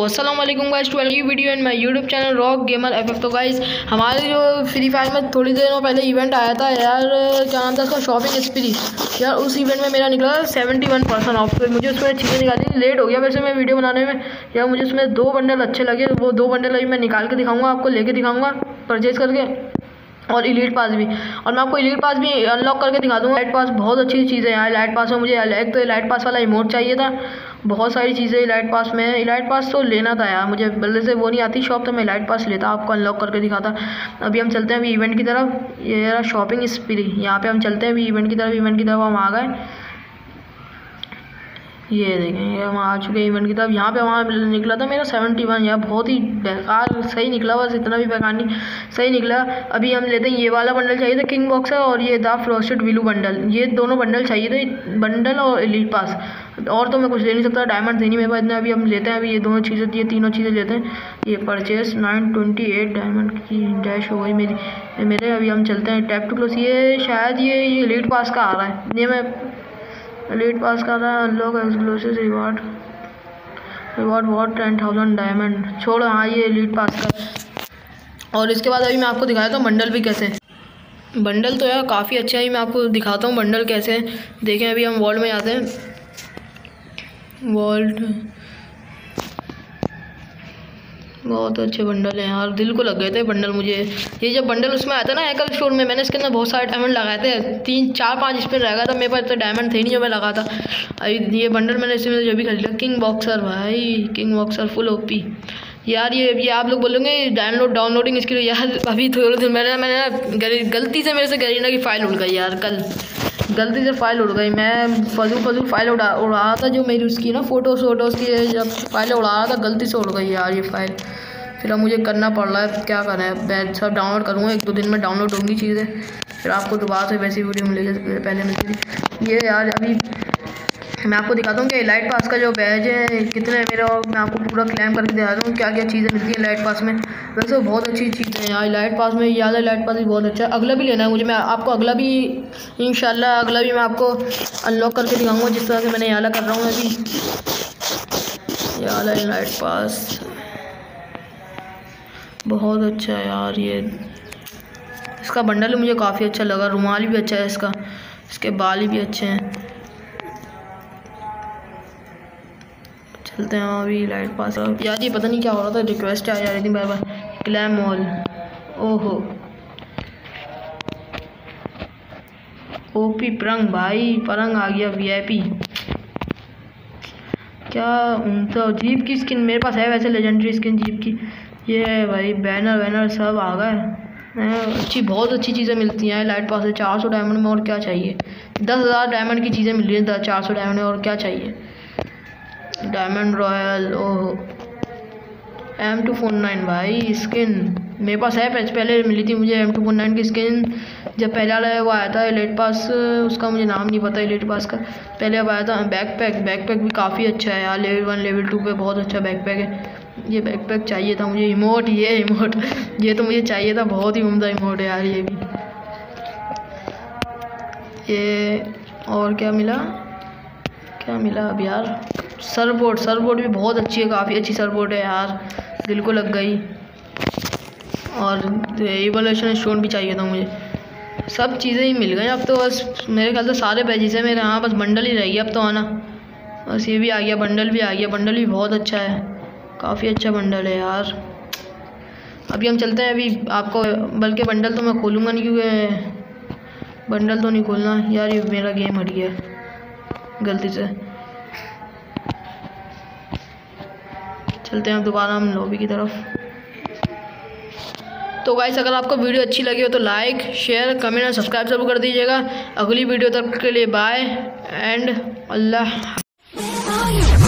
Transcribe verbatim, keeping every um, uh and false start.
अस्सलाम वालेकुम guys, to new video in my YouTube channel Rock Gamer FF. तो guys हमारे जो फ्री फायर में थोड़ी देर पहले इवेंट आया था यार, क्या नाम था उसका, शॉपिंग स्प्री यार। उस इवेंट में मेरा निकला सेवेंटी वन परसेंट ऑफ। तो मुझे उसमें चीज़ें निकाली, लेट हो गया वैसे मैं वीडियो बनाने में यार। मुझे उसमें दो बंडल अच्छे लगे, वो दो बंडल अभी मैं निकाल के दिखाऊँगा आपको, लेके दिखाऊँगा परचेज़ करके, और इलीट पास भी। और मैं आपको इलीट पास भी अनलॉक करके दिखा दूँगा। लाइट पास बहुत अच्छी चीज़ है यार। लाइट पास में मुझे एक तो लाइट पास वाला इमोट चाहिए था, बहुत सारी चीज़ें लाइट पास में। लाइट पास तो लेना था यार मुझे, बल्ले से वो नहीं आती शॉप, तो मैं लाइट पास लेता, आपको अनलॉक करके दिखाता। अभी हम चलते हैं अभी इवेंट की तरफ। ये यार शॉपिंग स्प्री, यहाँ पे हम चलते हैं अभी इवेंट की तरफ। इवेंट की तरफ हम आ गए, ये देखें हम आ चुके हैं इवेंट की तरफ। यहाँ पे वहाँ निकला था मेरा सेवेंटी वन यार, बहुत ही बेकार सही निकला, बस इतना भी बेकार नहीं, सही निकला। अभी हम लेते हैं ये वाला बंडल चाहिए था किंग बॉक्सर, और ये द फ्रॉस्टेड विलू बंडल, ये दोनों बंडल चाहिए थे, बंडल और एलीट पास। और तो मैं कुछ ले नहीं सकता, डायमंड नहीं मेरे पास इतना। अभी हम लेते हैं अभी ये दोनों चीज़ें, ये तीनों चीज़ें लेते हैं। ये purchase nine twenty eight diamond की डैश हो गई मेरी मेरे। अभी हम चलते हैं टैप टू क्लोज। ये शायद ये ये एलीट पास का आ रहा है, ये मैं एलीट पास कर रहा है। Unlock exclusive reward reward what ten thousand diamond छोड़। हाँ ये एलीट पास का। और इसके बाद अभी मैं आपको दिखाता हूँ बंडल भी कैसे। बंडल तो यार काफ़ी अच्छा है, मैं आपको दिखाता हूँ बंडल कैसे है। देखें अभी हम वर्ल्ड में आते हैं, वर्ल्ड बहुत अच्छे बंडल हैं यार, दिल को लग गए थे बंडल मुझे। ये जब बंडल उसमें आया था ना हैकर स्टोर में, मैंने इसके अंदर बहुत सारे डायमंड लगाए थे, तीन चार पांच स्पिन रह गया था मेरे पास, तो डायमंड थे नहीं जो मैं लगा था। अभी ये बंडल मैंने इसमें जो भी खरीदा, किंग बॉक्सर भाई, किंग बॉक्सर फुल ओपी यार। ये ये आप लोग बोलोगे डाउनलोड डाउनलोडिंग इसके लिए यार। अभी थोड़े दिन मैंने मैंने गलती से मेरे से गरीना की फ़ाइल उड़ गई यार, कल गलती से फ़ाइल उड़ गई। मैं फजूल फजूल फाइल उड़ा उड़ा रहा था, जो मेरी उसकी ना फ़ोटोज़ वोटोज़ की जब फाइलें उड़ा रहा था, गलती से उड़ गई यार ये फ़ाइल। फिर अब मुझे करना पड़ रहा है, क्या करना है, मैं सब डाउनलोड करूँगा, एक दो दिन में डाउनलोड होंगी चीज़ें, फिर आपको दोबारा से वैसी वीडियो मिलेगी पहले मिलती थी। ये यार अभी मैं आपको दिखाता हूँ कि लाइट पास का जो बैज है कितने है मेरा, और मैं आपको पूरा क्लेम करके दिखाता हूँ क्या क्या चीज़ें मिलती हैं लाइट पास में। वैसे तो बहुत अच्छी चीज़ें हैं यार लाइट पास में, याद है लाइट पास भी बहुत अच्छा है। अगला भी लेना है मुझे, मैं आपको अगला भी इंशाल्लाह अगला भी मैं आपको अनलॉक करके दिखाऊँगा, जिस तरह से मैंने याला कर रहा हूँ अभी। याला लाइट पास बहुत अच्छा है यार। ये इसका बंडल मुझे काफ़ी अच्छा लगा, रुमाल भी अच्छा है इसका, इसके बाल भी अच्छे हैं। चलते हैं अभी लाइट पास यार। ये पता नहीं क्या हो रहा था, रिक्वेस्ट आ जा रही थी बार बार। क्लैम मॉल, ओहो ओपी परंग भाई, परंग आ गया वीआईपी। क्या तो जीप की स्किन मेरे पास है वैसे, लेजेंडरी स्किन जीप की। ये है भाई बैनर वैनर सब आ गए, अच्छी बहुत अच्छी चीज़ें मिलती हैं लाइट पास से। चार सौ डायमंड में और क्या चाहिए, दस हज़ार डायमंड की चीज़ें मिल रही हैं चार सौ डायमंड में, और क्या चाहिए। डायमंड रॉयल, ओहो एम टू फोर नाइन भाई स्किन मेरे पास है, पहले मिली थी मुझे एम टू फोर नाइन की स्किन, जब पहले वाला वो आया था एलीट पास, उसका मुझे नाम नहीं पता एलीट पास का, पहले अब आया था। बैकपैक, बैकपैक भी काफ़ी अच्छा है यार, लेवल वन लेवल टू पे बहुत अच्छा बैकपैक है। ये बैकपैक चाहिए था मुझे। इमोट, ये इमोट ये तो मुझे चाहिए था, बहुत ही उम्दा इमोट है यार ये भी। ये और क्या मिला, क्या मिला अब यार, सरबोर्ड, सरबोर्ड भी बहुत अच्छी है, काफ़ी अच्छी सरबोर्ड है यार, दिल को लग गई। और इवोल्यूशन स्टोन भी चाहिए था मुझे, सब चीज़ें ही मिल गई अब तो। बस मेरे ख्याल से सारे पैजेस हैं मेरे यहाँ, बस बंडल ही रह गया अब तो आना। बस ये भी आ गया, बंडल भी आ गया, बंडल भी बहुत अच्छा है, काफ़ी अच्छा बंडल है यार। अभी हम चलते हैं अभी आपको, बल्कि बंडल तो मैं खोलूँगा नहीं, क्योंकि बंडल तो नहीं खोलना यार, ये मेरा गेम हट गया गलती से। चलते हैं दोबारा हम लॉबी की तरफ। तो गाइस अगर आपको वीडियो अच्छी लगी हो तो लाइक शेयर कमेंट और सब्सक्राइब जरूर कर दीजिएगा। अगली वीडियो तक के लिए बाय एंड अल्लाह।